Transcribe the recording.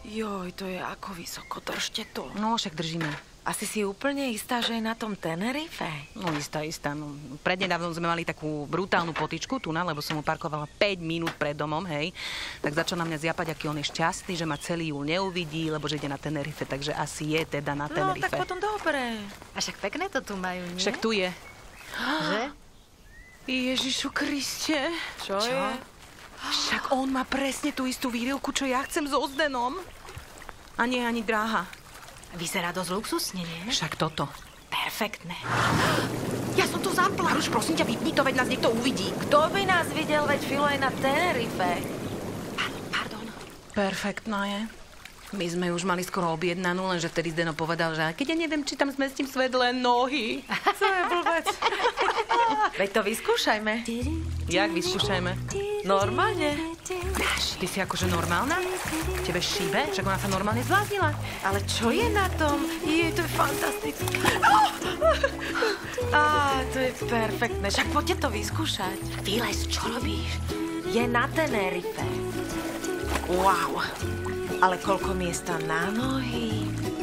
Joj, to je ako vysoko, držte to. No, však držíme. Asi si úplne istá, že je na tom Tenerife? No, istá. No, prednedávnom sme mali takú brutálnu potičku tu, lebo som mu parkovala 5 minút pred domom, hej. Tak začal na mňa zjapať, aký on je šťastný, že ma celý júl neuvidí, lebo že ide na Tenerife, takže asi je teda na Tenerife. No, tak potom dobre. A však pekné to tu majú, nie? Však tu je. Že? Ježišu Kriste. Čo je? Však on má presne tú istú výrivku, čo ja chcem so Zdenom. A nie ani dráha. Vyzerá dosť luxusne, nie? Však toto. Perfektné. Ja som to zapla. Už prosím ťa, vypni to, veď nás niekto uvidí. Kto by nás videl, veď Filo je na Tenerife? Pardon. Perfektná je. My sme už mali skoro objednanú, lenže vtedy Zdeno povedal, že keď ja neviem, či tam zmestím svedle nohy. Co je blbec? Veď to vyskúšajme. Jak vyskúšajme? Normálne. Ty si akože normálna? Tebe šíbe? Však ona sa normálne zbláznila. Ale čo je na tom? To je fantastické. To je perfektné. Však poďte to vyskúšať. Vylez, čo robíš? Je na Tenerife. Wow. Ale koľko miesta na nohy.